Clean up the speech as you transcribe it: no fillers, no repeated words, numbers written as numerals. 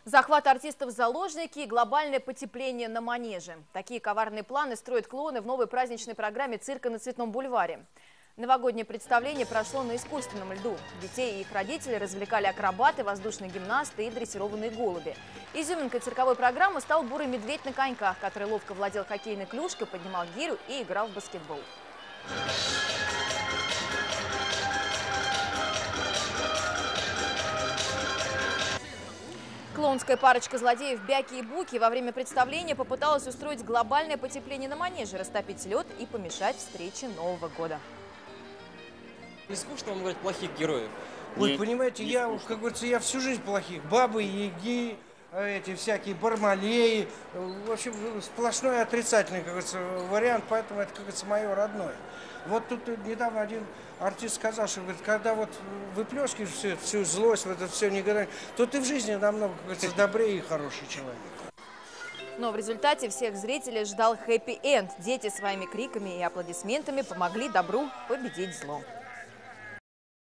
Захват артистов в заложники и глобальное потепление на манеже. Такие коварные планы строят клоуны в новой праздничной программе цирка на Цветном бульваре. Новогоднее представление прошло на искусственном льду. Детей и их родителей развлекали акробаты, воздушные гимнасты и дрессированные голуби. Изюминкой цирковой программы стал бурый медведь на коньках, который ловко владел хоккейной клюшкой, поднимал гирю и играл в баскетбол. Клоунская парочка злодеев Бяки и Буки во время представления попыталась устроить глобальное потепление на манеже, растопить лед и помешать встрече Нового года. Не скучно вам играть плохих героев? Ой, понимаете, я, как говорится, я всю жизнь плохих. Бабы, яги, эти всякие бармалеи. В общем, сплошной отрицательный, как говорится, вариант, поэтому это, как говорится, мое родное. Вот тут недавно один артист сказал, что говорит, когда вот выплескиваешь всю злость, вот это все негодование, то ты в жизни намного, как говорится, добрее и хороший человек. Но в результате всех зрителей ждал хэппи-энд. Дети своими криками и аплодисментами помогли добру победить зло.